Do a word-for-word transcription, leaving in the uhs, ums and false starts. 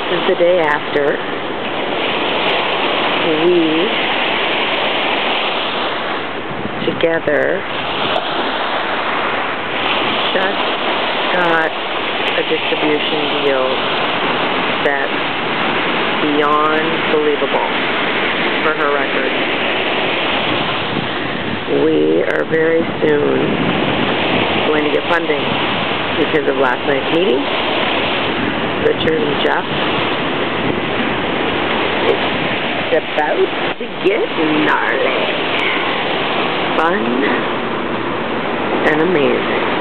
is the day after we together just got a distribution deal that's beyond believable for her record. We are very soon going to get funding because of last night's meeting. Richard and Jeff, it's about to get gnarly, fun, and amazing.